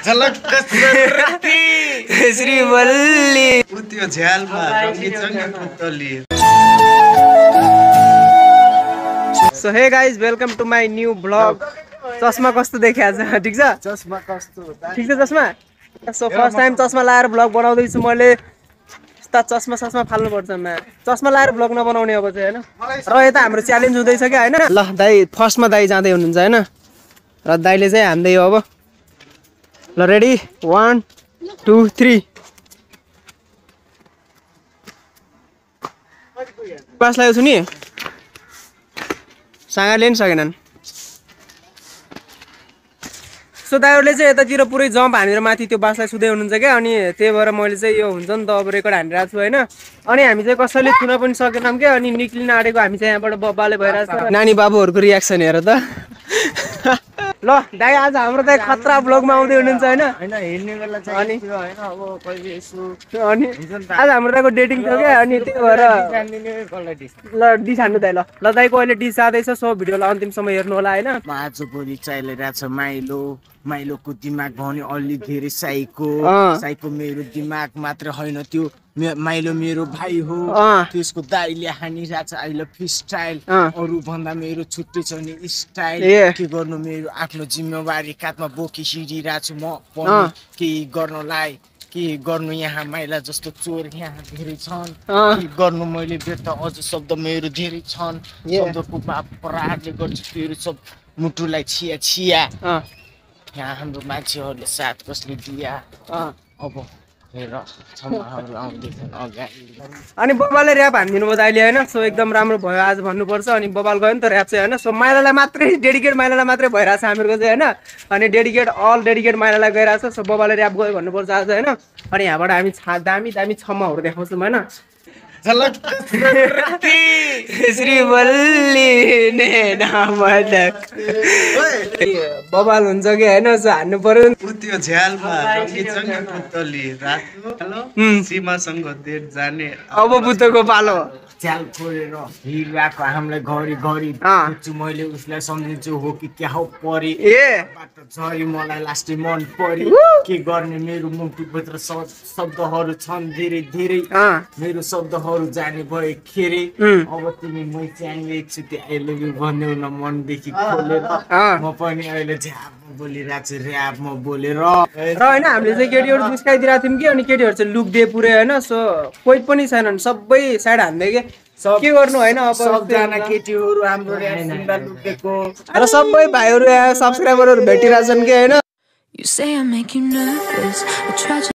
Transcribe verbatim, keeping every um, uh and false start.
झलक कसरती श्री बल्ली उतियो झ्यालमा रंगी चंगी पुतली। So hey guys welcome to my new blog. चस्मा कस्तो देखिया छ ठीक छ चस्मा कस्तो ठीक छ चस्मा। सो फर्स्ट टाइम चस्मा लाएर ब्लग बनाउँदै छु मैले। यस्ता चस्मा चस्मा फाल्नु पर्छ मा चस्मा लाएर ब्लग नबनाउने अब चाहिँ हैन। र यता हाम्रो च्यालेन्ज हुँदैछ के हैन। ल दाइ फर्स्टमा दाइ जाँदै हुनुहुन्छ हैन र दाइले चाहिँ हान्दै हो अब। ल रेडी वान टू थ्री पास लाग्यो छु नि सँगले नि सकेनन्। सो दाइहरूले चाहिँ यतातिर पुरै जम्प हानेर माथि त्यो बासलाई सुत्दै हुनुहुन्छ क्या। अनि त्यही भएर मैले चाहिँ यो हुन्छ नि त अब रेकर्ड हानिरहेको छु होइन। अनि हामी चाहिँ कसैले छुन पनि सकेनौँ क्या। अनि निक्लिन आँटेको हामी चाहिँ यहाँबाट बब्बाले भइरहेको छ। नानी बाबुहरूको रियाक्सन हेर त। ल दाइ आज हाम्रो दाइ खतरा ब्लगमा आउँदै हुनुहुन्छ होइन। अनि अनि आज हाम्रो दाइको डेटिङ थियो क्या। अनि त्यही भएर ल डिस हान्नु दाइ। ल ल दाइको अहिले डिस जाँदैछ। सो भिडियोलाई अन्तिमसम्म हेर्नु होला होइन। आज भोलि चलिरहेछ माइलो माइलोको दिमाग भने अलि धेरै साइको साइको मेरो दिमाग मात्र होइन त्यो माइलो मेरो भाइ हो। त्यसको दाइले हानिरहेछ आई लभ यु स्टाइल। अरू भन्दा मेरो छुट्टै छ नि स्टाइल। के गर्नु मेरो आफ्नो जिम्मेवारी काँधमा बोकी हिँडिरहेछु म पनि केही गर्नलाई के गर्नु। यहाँ माइला जस्तो चोर यहाँ धेरै छन्। के गर्नु मैले व्यर्थ अझ शब्द मेरो धेरै छन्। शब्दको बाप प्रहारले गर्छु तेरो सब मुटुलाई छिया छिया। यहाँ हाम्रो मान्छेहरूले साथ कसले दिया अब हेर क्षमाहरू आउँदैछन् अगाडि। अनि बबालले ऱ्याप हानिदिनु भयो दाइले होइन। सो एकदम राम्रो भयो आज भन्नुपर्छ। अनि बबाल गयो नि त ऱ्याप चाहिँ होइन। सो माइलालाई मात्रै डेडिकेट माइलालाई मात्रै भइरहेछ हामीहरूको चाहिँ होइन। अनि डेडिकेट अल डेडिकेट माइलालाई गइरहेछ। सो बबालले ऱ्याप गयो भन्नुपर्छ आज होइन। अनि यहाँबाट हामी छा दामी दामी छम्माहरू देखाउँछौँ होइन। झलक कसरती श्री बल्ली बबाल हुन्छ कि होइन। सो हान्नु पर्यो। उतियो झ्यालमा रंगी चंगी पुतली रातको सीमासँग देश जाने अब बुद्धको पालो झ्याल फोडेर हिँडिरहेको हामीलाई घरि घरि मैले उसलाई सम्झिन्छु हो कि क्या हो परे ए बाटो झरी मलाई लास्टै मन परे। के गर्ने मेरो मुटुभित्र शब्दहरू छन् धेरै धेरै मेरो शब्दहरू जाने भए खेरे। अब तिमी मै च्याङ्गे एकचोटि आई लभ यु भन्यौ न मनदेखि खोलेर। म पनि अहिले झ्यापमा बोलिरहेको छु ऱ्यापमा बोलेर र होइन। हामीले चाहिँ केटीहरू जिस्काइदिरहेको थियौँ कि। अनि केटीहरू चाहिँ लुक दिए पुरै होइन। सो कोही पनि छैनन् सबै साइड हान्दै के के गर्नु होइन। अब सबजना केटीहरू हाम्रो ऱ्याप सुन्दा लुकेको र सबै भाइहरू यहाँ सब्सक्राइबरहरू भेटिरहेछन् कि होइन।